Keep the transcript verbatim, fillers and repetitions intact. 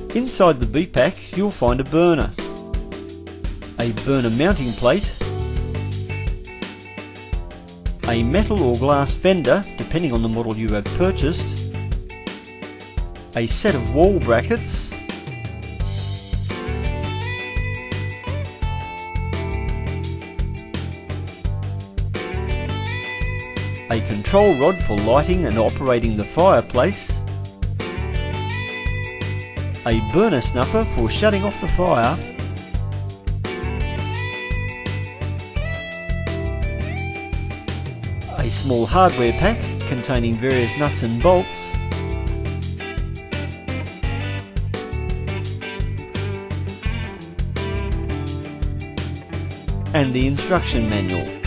Inside the B-Pack you'll find a burner, a burner mounting plate, a metal or glass fender depending on the model you have purchased, a set of wall brackets, a control rod for lighting and operating the fireplace, a burner snuffer for shutting off the fire, a small hardware pack containing various nuts and bolts, and the instruction manual.